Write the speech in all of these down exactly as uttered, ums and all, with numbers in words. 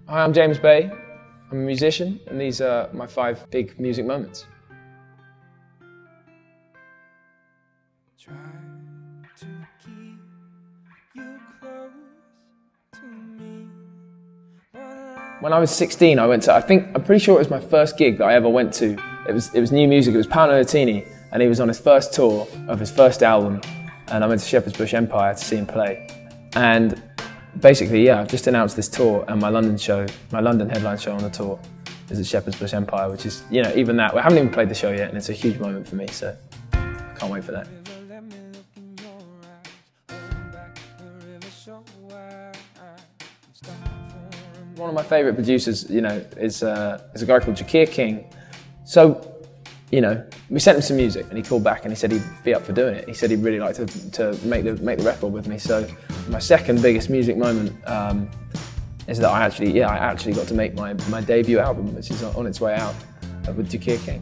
Hi, I'm James Bay. I'm a musician, and these are my five big music moments. Try to keep you close to me. When I was sixteen, I went to, I think, I'm pretty sure it was my first gig that I ever went to. It was, it was new music, it was Paolo Nutini, and he was on his first tour of his first album, and I went to Shepherd's Bush Empire to see him play. And basically, yeah, I've just announced this tour, and my London show, my London headline show on the tour is at Shepherd's Bush Empire, which is, you know, even that, we haven't even played the show yet, and it's a huge moment for me, so I can't wait for that. One of my favourite producers, you know, is, uh, is a guy called Jakir King. So, you know, we sent him some music, and he called back and he said he'd be up for doing it. He said he'd really like to, to make, the, make the record with me. So my second biggest music moment um, is that I actually, yeah, I actually got to make my, my debut album, which is on its way out, uh, with Jakir King.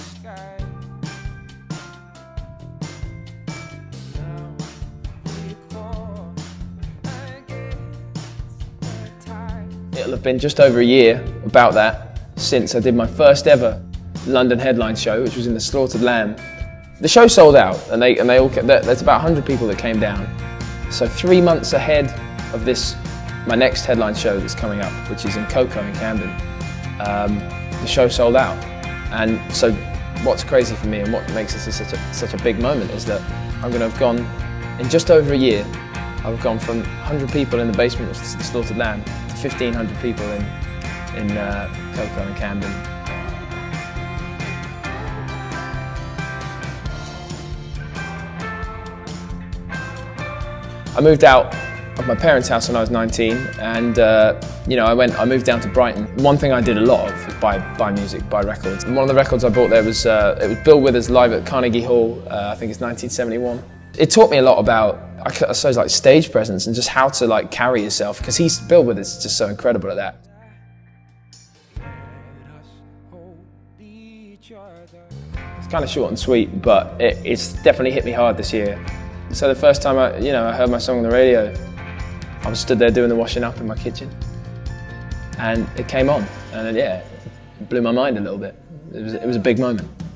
It'll have been just over a year, about that, since I did my first ever London headline show, which was in the Slaughtered Lamb. The show sold out, and they and they all there's about one hundred people that came down. So three months ahead of this, my next headline show that's coming up, which is in Coco in Camden, um, the show sold out. And so, what's crazy for me and what makes this such a such a big moment is that I'm going to have gone in just over a year. I've gone from one hundred people in the basement of the Slaughtered Lamb to fifteen hundred people in in uh, Coco in Camden. I moved out of my parents' house when I was nineteen, and uh, you know, I went. I moved down to Brighton. One thing I did a lot of was buy buy music, buy records. And one of the records I bought there was uh, it was Bill Withers live at Carnegie Hall. Uh, I think it's nineteen seventy-one. It taught me a lot about, I suppose, like stage presence and just how to like carry yourself, because he's Bill Withers is just so incredible at that. It's kind of short and sweet, but it, it's definitely hit me hard this year. So the first time I, you know, I heard my song on the radio, I was stood there doing the washing up in my kitchen, and it came on, and yeah, it blew my mind a little bit. It was, it was a big moment.